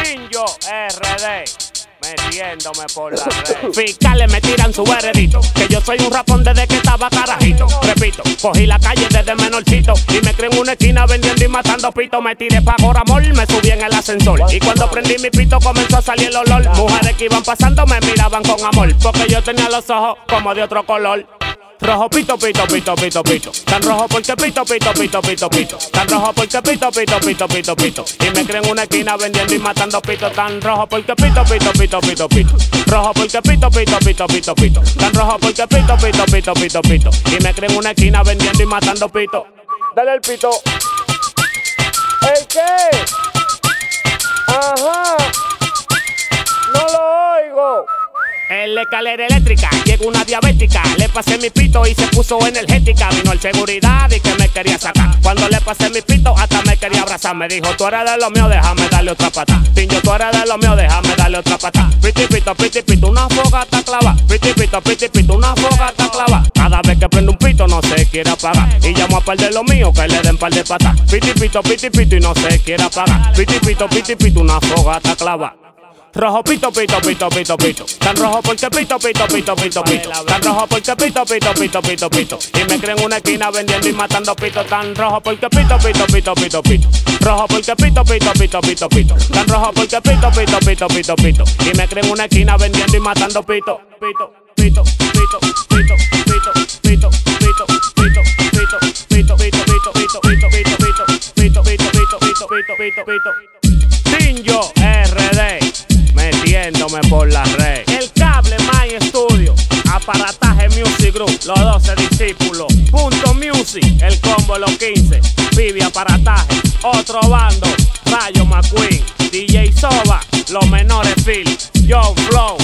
Tinjo RD, metiéndome por la red. Fiscales me tiran su veredito, que yo soy un rapón desde que estaba carajito. Repito, cogí la calle desde menorcito y me creé en una esquina vendiendo y matando pito. Me tiré pa' Goramol, me subí en el ascensor y cuando prendí mi pito comenzó a salir el olor. Mujeres que iban pasando me miraban con amor, porque yo tenía los ojos como de otro color. Rojo pito, pito, pito, pito, pito. Tan rojo porque pito, pito, pito, pito, pito. Tan rojo porque pito, pito, pito, pito, pito. Y me creo en una esquina vendiendo y matando pito. Tan rojo porque pito, pito, pito, pito, pito. Rojo porque pito, pito, pito, pito, pito. Tan rojo porque pito, pito, pito, pito, pito. Y me creo en una esquina vendiendo y matando pito. Dale el pito. ¿El qué? Ajá. No lo oigo. En la escalera eléctrica llegó una diabética. Le pasé mi pito y se puso energética. Vino el seguridad y que me quería sacar. Cuando le pasé mi pito hasta me quería abrazar. Me dijo, tú eres de lo mío, déjame darle otra pata. Tinjo, tú eres de lo mío, déjame darle otra pata. Piti pito, una fogata clava. Piti pito, una fogata clava. Cada vez que prendo un pito no se quiere apagar. Y llamo a par de lo mío que le den par de patas. Piti pito y no se quiere apagar. Piti pito, una fogata clava. Rojo pito, pito, pito, pito, pito. Tan rojo porque pito, pito, pito, pito, pito. Tan rojo porque pito, pito, pito, pito, pito. Y me creo en una esquina vendiendo y matando pito. Tan rojo porque pito, pito, pito, pito, pito. Rojo porque pito, pito, pito, pito, pito. Tan rojo porque pito, pito, pito, pito, pito. Y me creo en una esquina vendiendo y matando pito. Pito, pito, pito, pito, pito, pito, pito, pito, pito, pito, pito, pito, pito, pito, pito, pito, pito, pito, pito, pito. Tinjo RD, metiéndome por la red. El cable My Studio, aparataje Music Group, los 12 discípulos. Punto Music, el combo los 15. Vivi aparataje, otro bando. Rayo McQueen, DJ Soba, los menores Phil, John Flow,